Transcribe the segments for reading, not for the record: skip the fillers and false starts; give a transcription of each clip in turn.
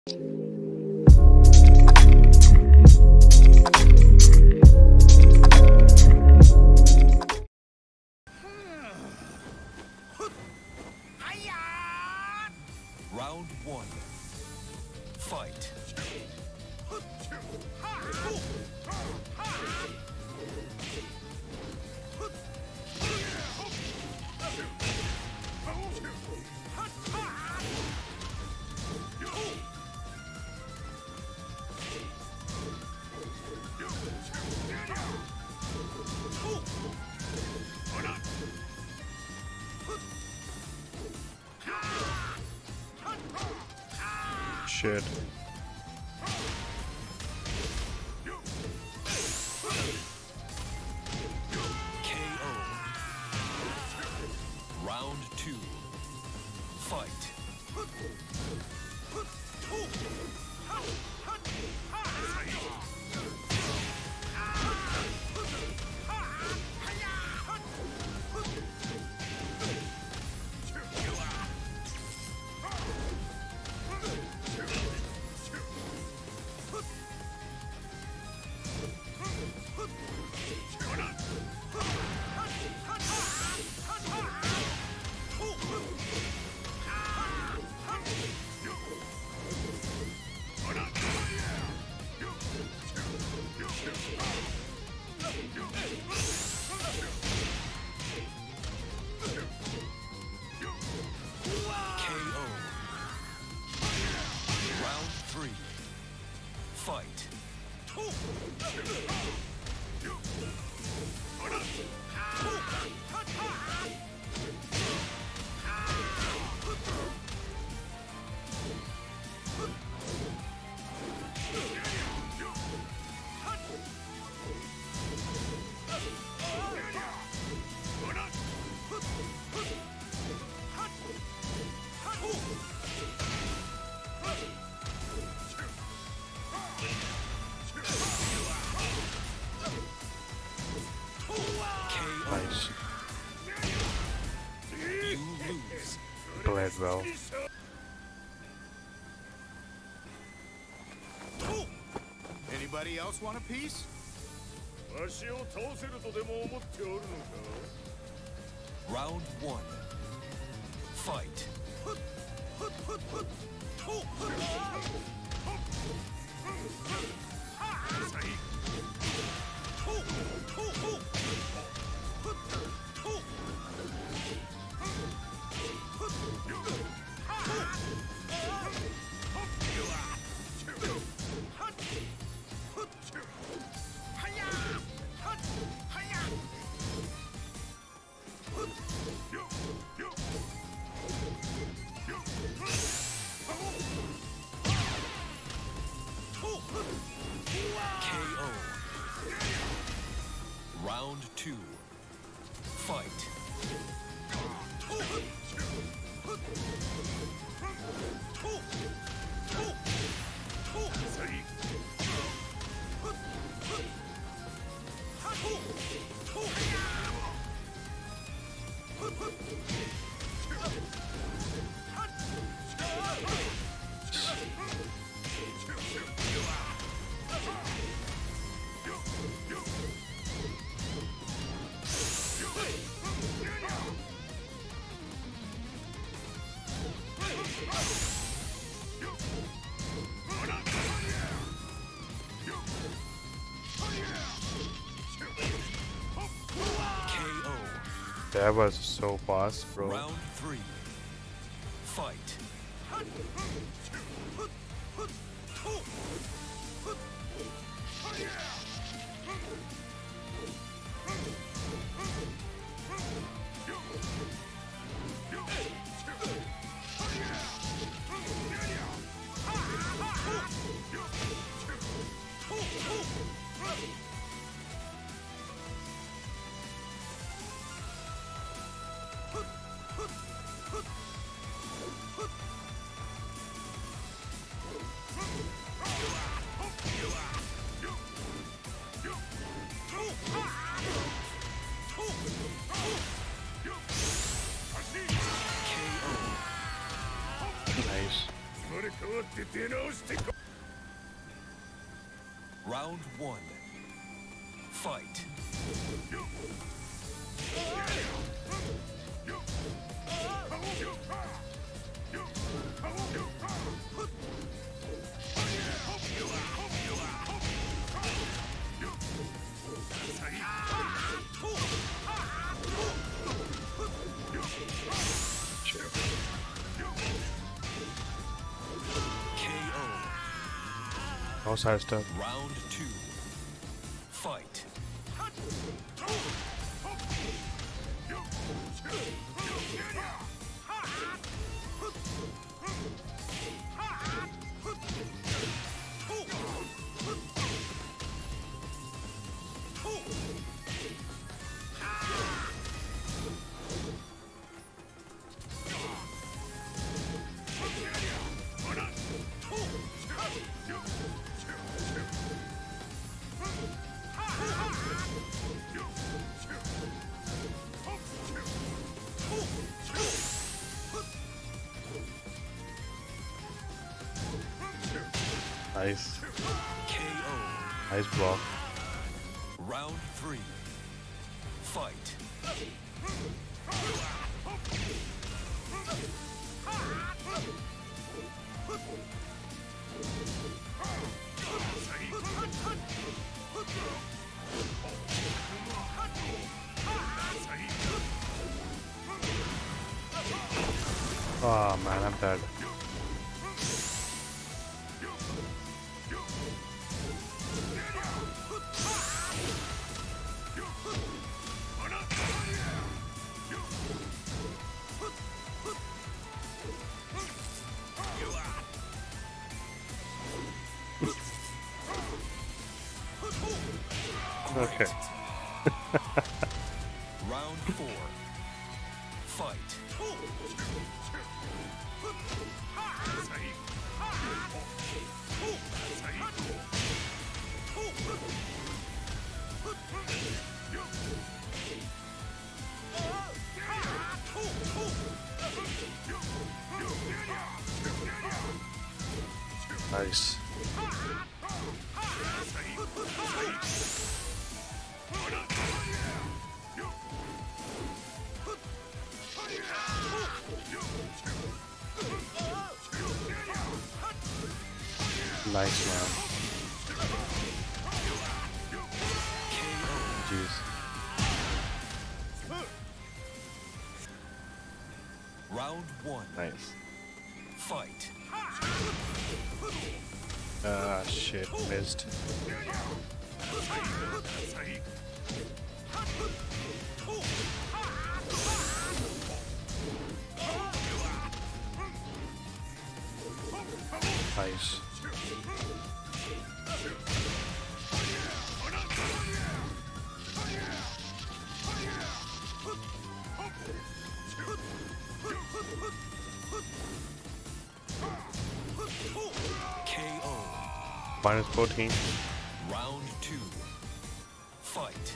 Round one. Fight. Shit. KO. Round two. Fight. KO. Round three. Fight. Nice. You lose. Played well. Anybody else want a piece? Round one. Fight. KO. Round two. Fight. KO. That was so fast, bro. Round three. Fight. Round one. Fight. KO. No side step. Round two. Fight. Nice. KO. Nice block. Round three. Fight. Oh man, I'm dead. Okay. Round four. Fight. Nice. Nice man. Jeez. Round one. Nice. Fight. Ah shit, missed. Nice. KO. Minus 14. Round two. Fight.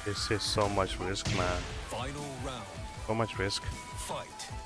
This is so much risk, man. Final round. So much risk. Fight.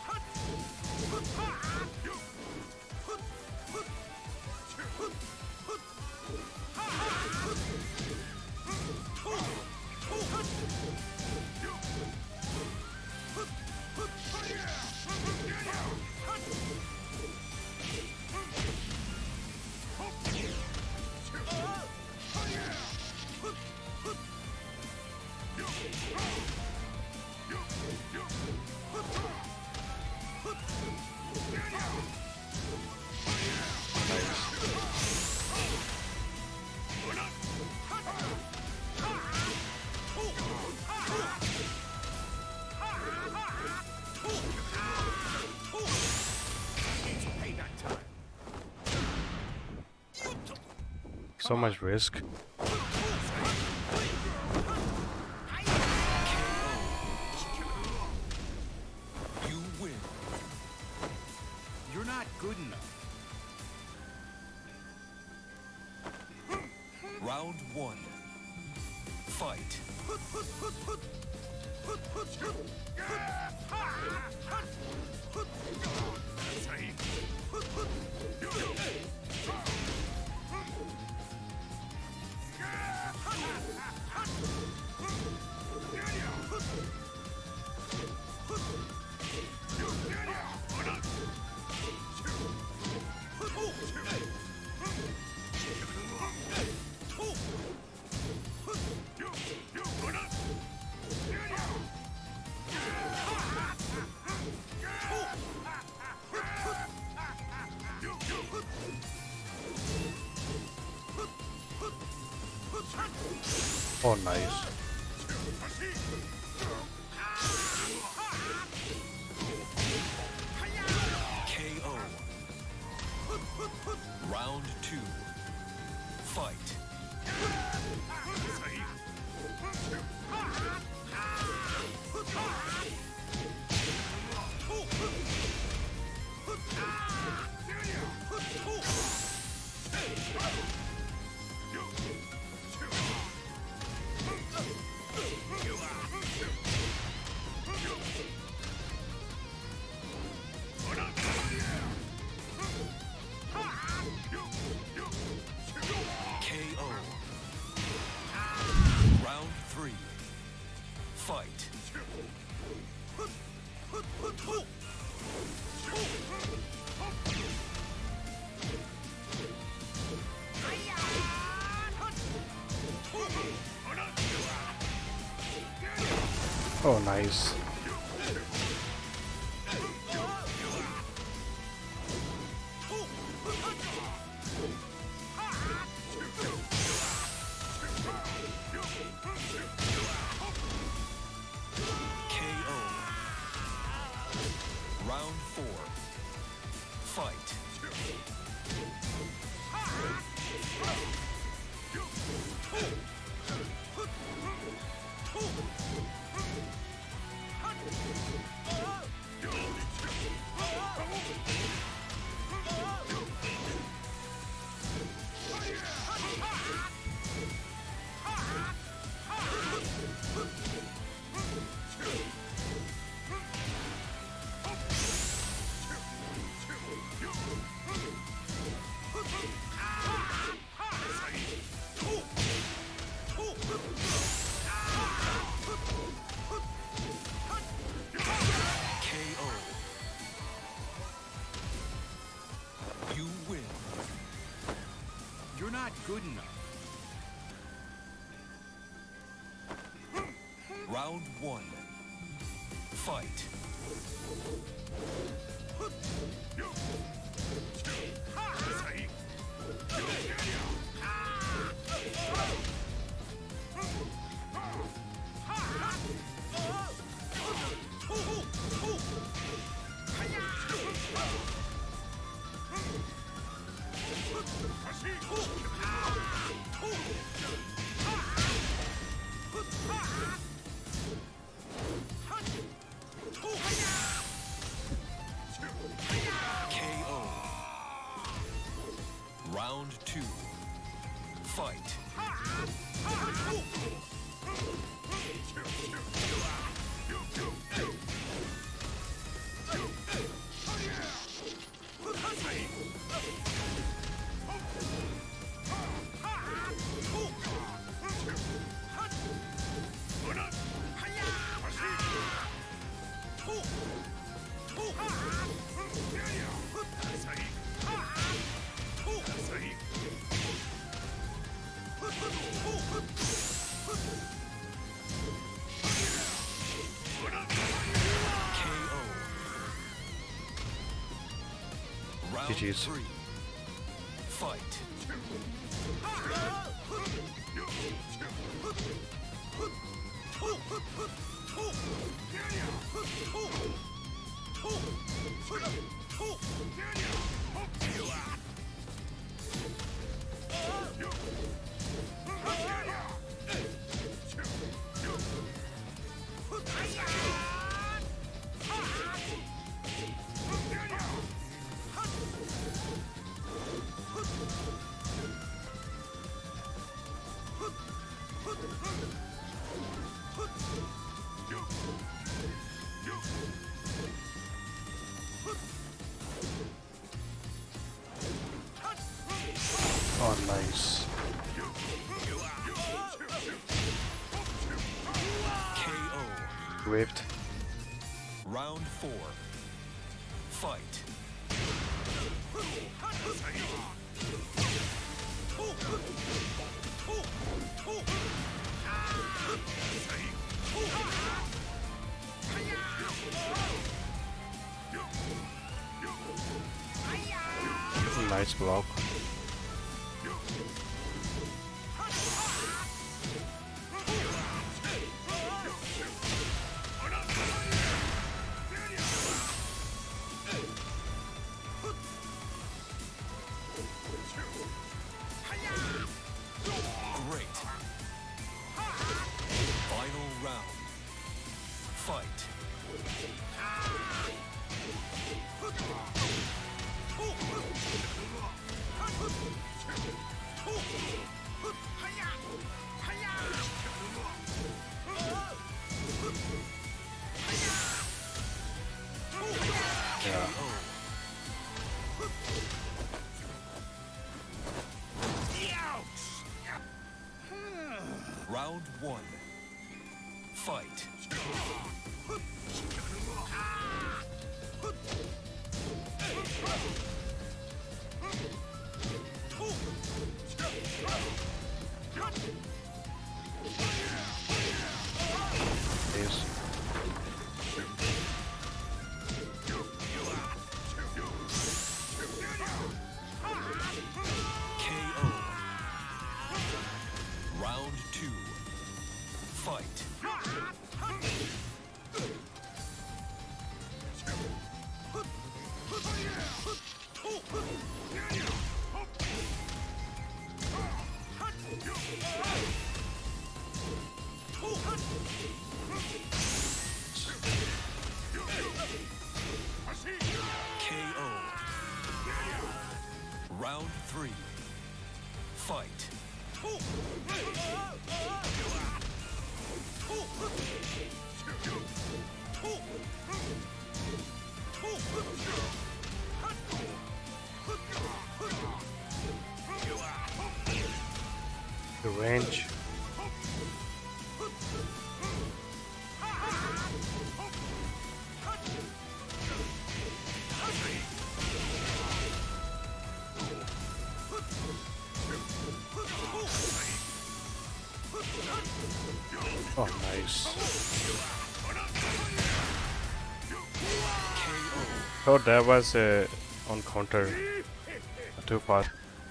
So much risk. You win. You're not good enough. Round one. Fight. Oh, nice. KO. Round two. Fight. KO. Round three. Fight. Oh, nice. KO. Round four. Fight. KO. You win. You're not good enough. Round one. Fight. KO. Round two. Fight. Round GG's. 3. Fight. Oh, nice. KO. Whipped. Round 4. Fight. Nice block. Great. Final round. Fight. Yeah. Round 1. Fight. Yes. KO. Round 2. Fight. KO. Round 3. Fight. The range. Oh, nice. KO. Oh, that was on counter. A 2-part.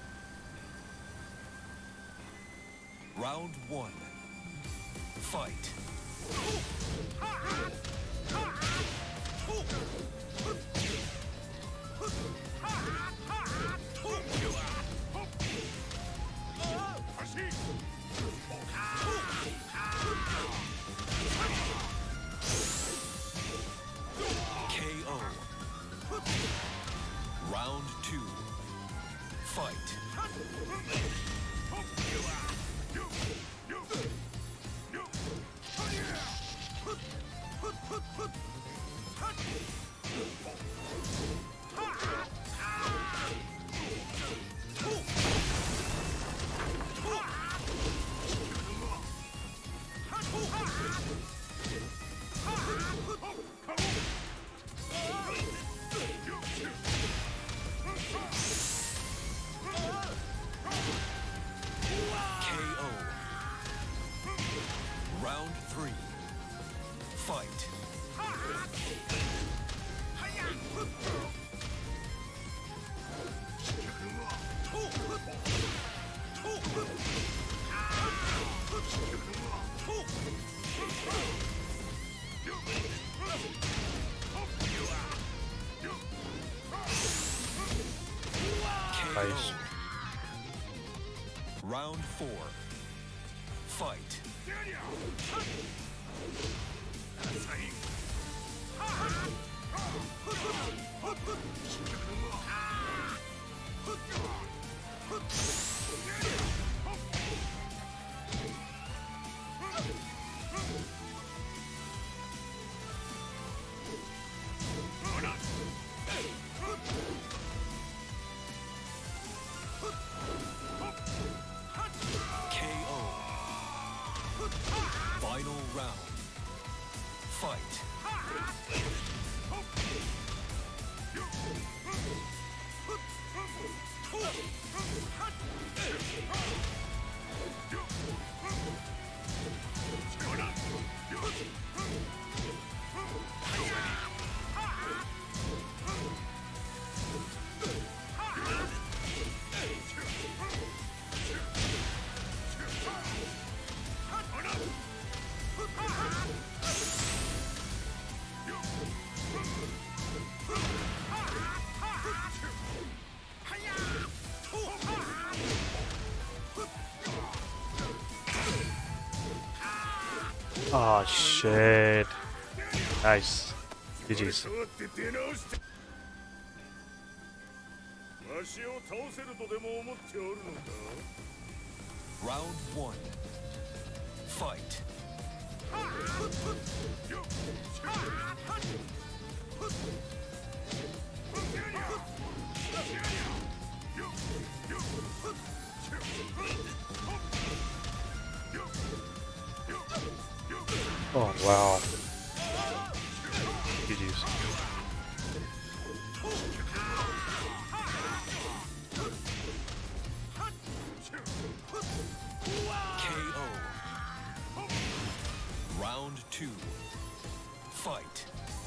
Round 1. Fight. KO. Round 2. Fight. KO. Round 3. Fight. Nice. Round 4. Fight. KO. Final round. Fight. Oh shit. Nice. GG's. わしを倒せるとでも思っておるのか Round 1. Fight. Oh wow. GG's. KO. Round 2. Fight.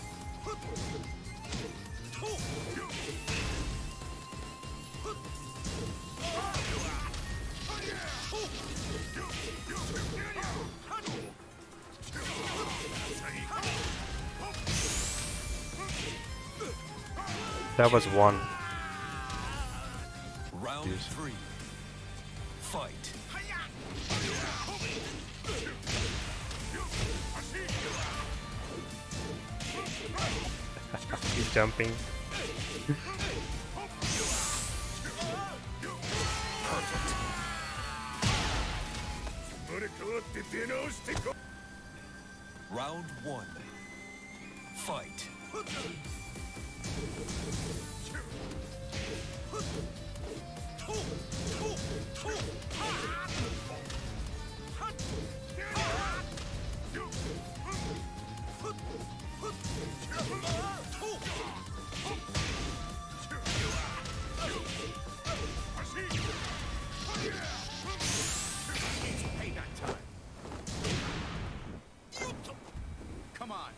That was one. Round Yes. 3. Fight. He's jumping. Perfect. 生まれ変わって出直してこ Round 1. Fight. Come on.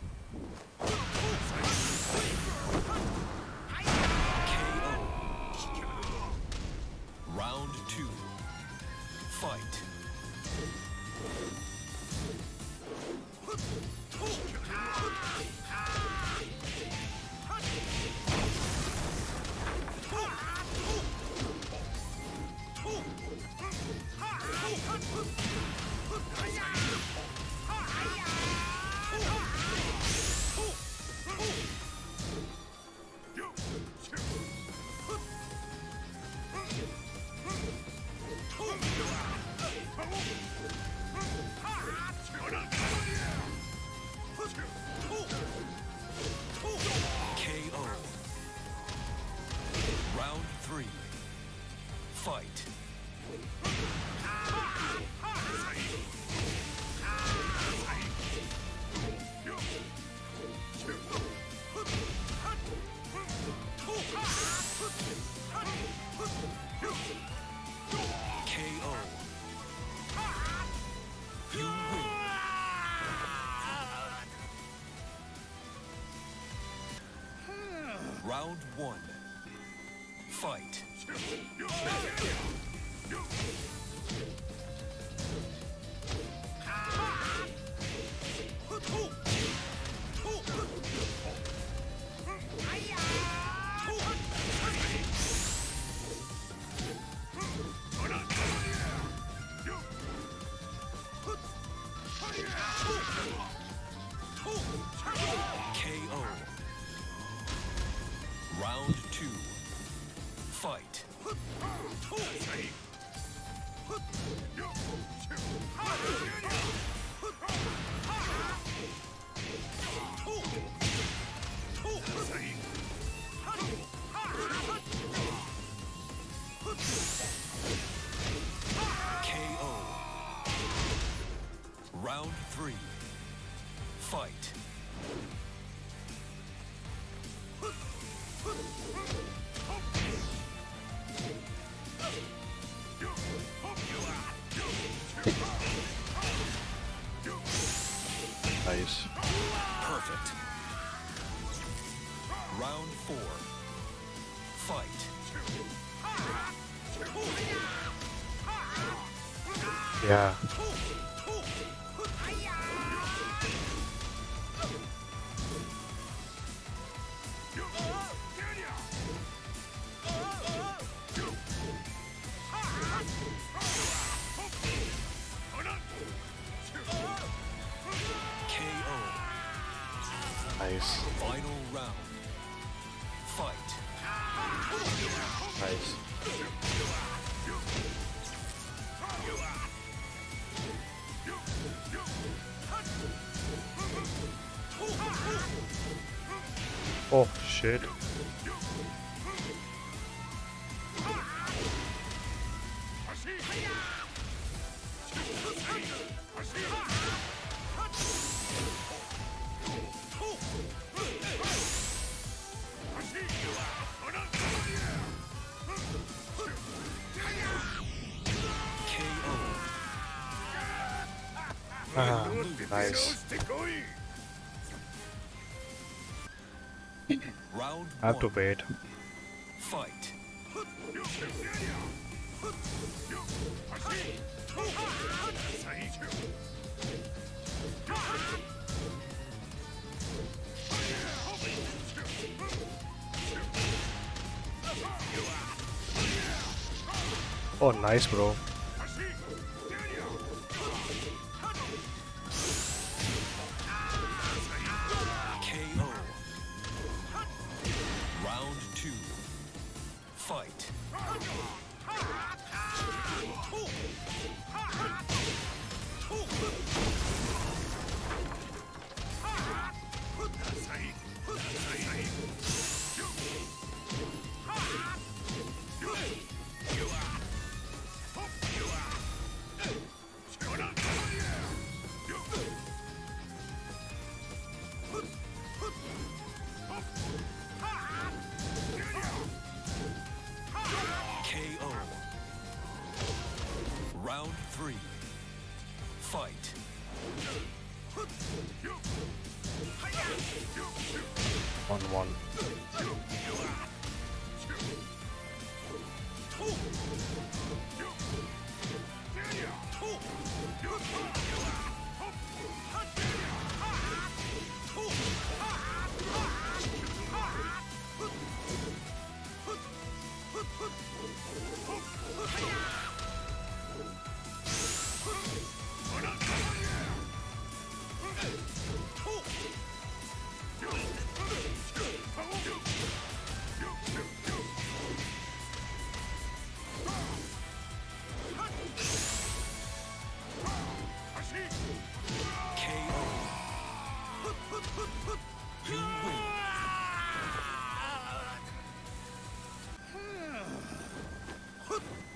KO. Round 2. Fight. Fight. KO. You win. Round 1. Fight. KO. Round 2. Fight. KO. Round 3. Fight. Nice. Perfect. Round 4. Fight. Yeah. KO. Nice. Final round. Fight. Nice. Oh shit. Ah, nice. Round I have to 1. wait. Fight. Oh, nice, bro. KO. Round 2. Fight. KO. Round 3. Fight. 1-1.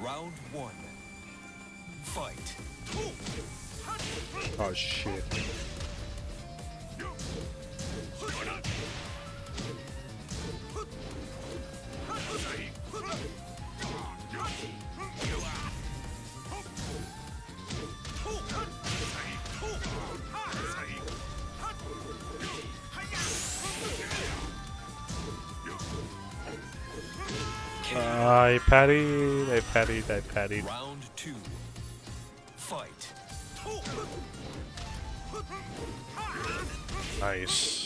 Round one. Fight. Oh shit. I parried. Round two. Fight. Nice.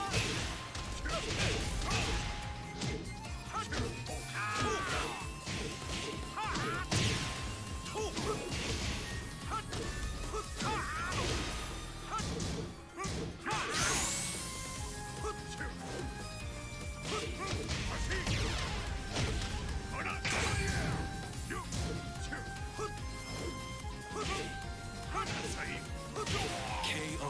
KO.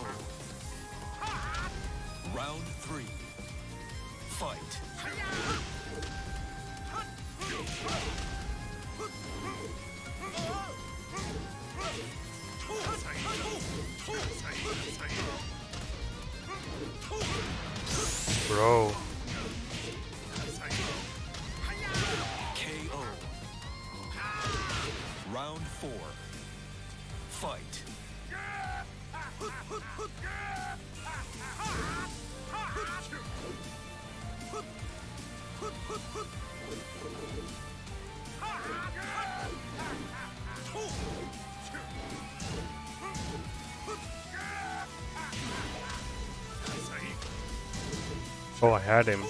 Round three. Fight. Bro. KO. Round four. Fight. Oh, I had him.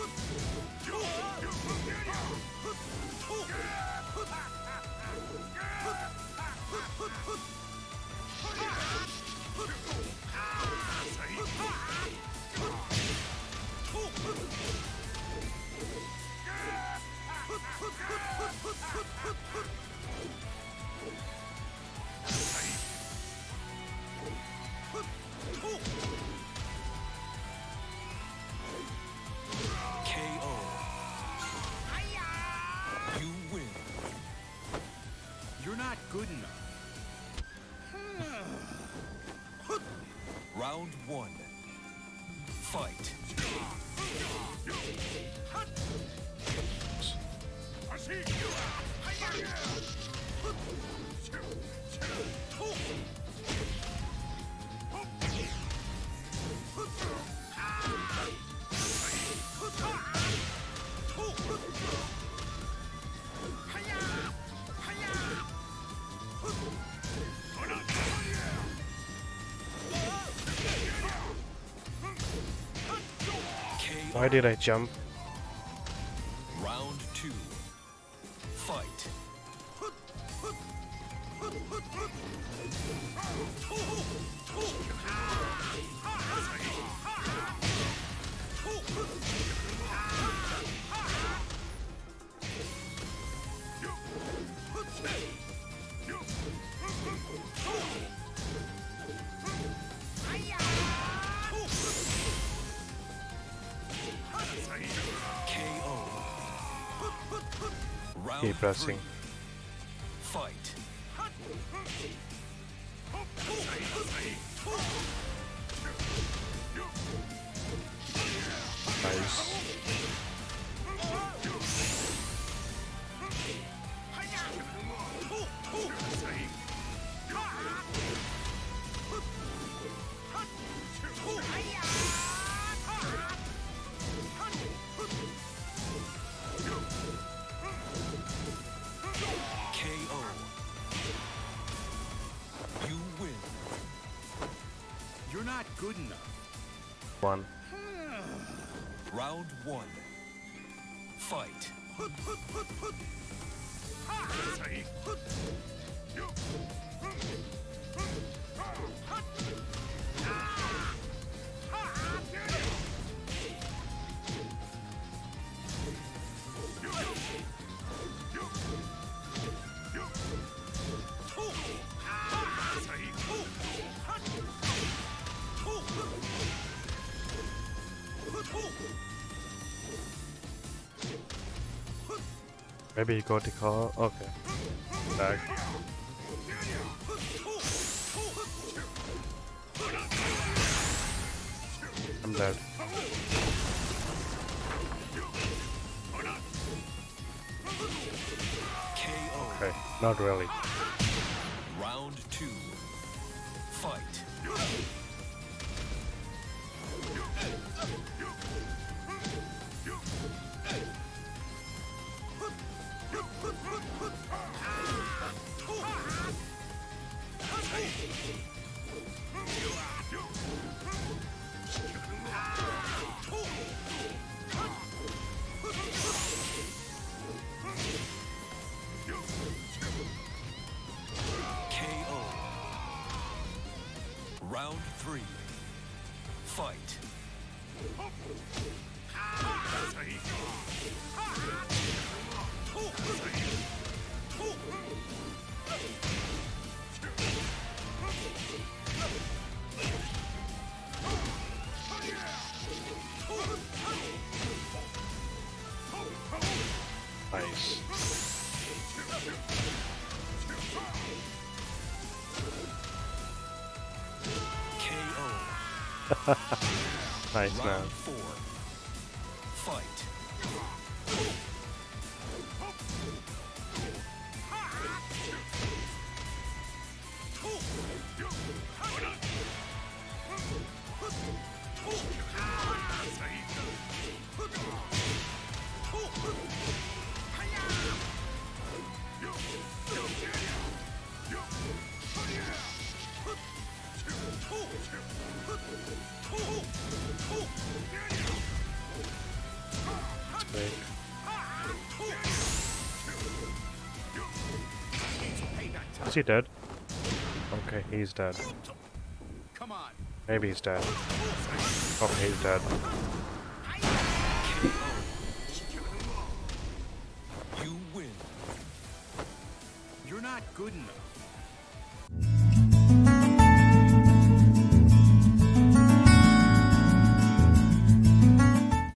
KO. You win. You're not good enough. Round one. Fight. Why did I jump? Round two. Fight. KO. Round Keep pressing. three. Fight. Nice. KO. You win. You're not good enough. One. Round one. Fight. Maybe he got the car. Okay. Back. I'm dead. KO. Okay, not really. Round 2. Fight. KO. Round 3. Fight. Nice. KO. Nice man. Round 4. Fight. Great. Is he dead? Okay, he's dead. Come on. Maybe he's dead. Okay, he's dead.